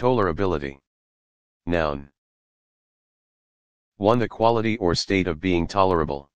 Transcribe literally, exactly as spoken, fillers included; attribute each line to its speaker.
Speaker 1: Tolerability. Noun. one. The quality or state of being tolerable.